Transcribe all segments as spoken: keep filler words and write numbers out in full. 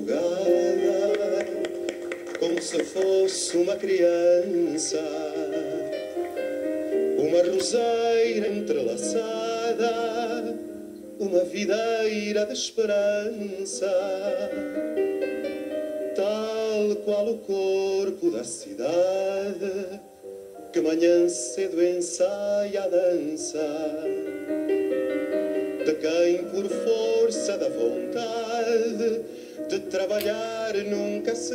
madrugada, como se fosse uma criança, uma roseira entrelaçada, uma videira de esperança, tal qual o corpo da cidade que manhã cedo ensaia a dança, de quem por força da vontade de trabalhar nunca se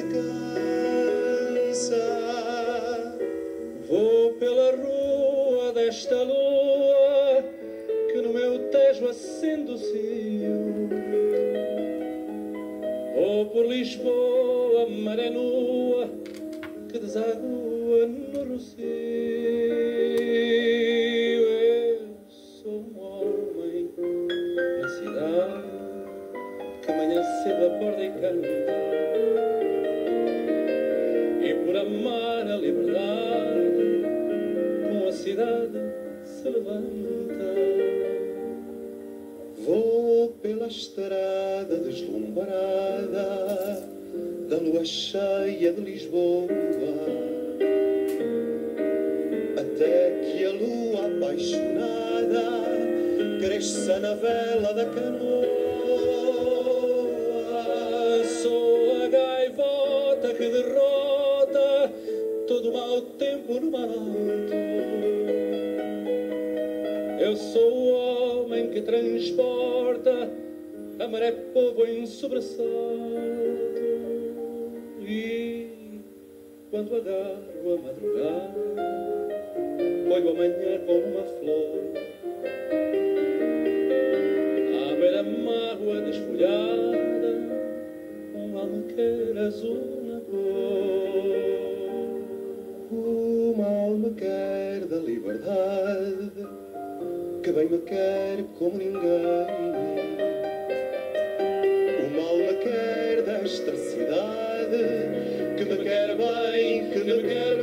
cansa. Vou pela rua desta lua que no meu tejo acende o cio. Vou por Lisboa, maré nua que deságua no rocio. Eu sou um homem na cidade que amanhã cedo acorda e canta, e por amar a liberdade com a cidade se levanta. Vou pela estrada deslumbrada da lua cheia de Lisboa, até que a lua apaixonada cresça na vela da canoa. Sou a gaivota que derrota todo o mau tempo no mar alto. Eu sou o homem que transporta a maré povo em sobressalto. E quando agarro a madrugada, olho amanhã como uma flor. À beira-mágoa desfolhada, um almaquer azul na cor. Uma alma quer da liberdade, que bem me quer como ninguém. Uma alma quer desta cidade, que me quer bem, que me quer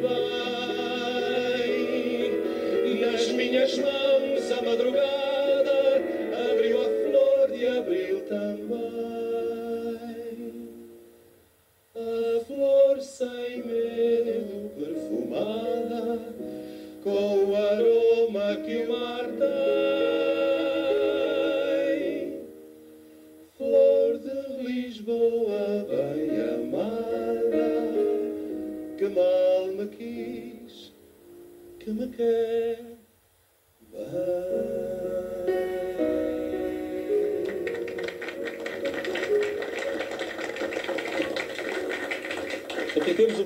bem. Nas minhas mãos a madrugada abriu a flor de abril também. A flor sem medo perfumada, com o aroma que o mar tem. Flor de Lisboa bem amada, que mal me quis, que me quer bem. Aqui temos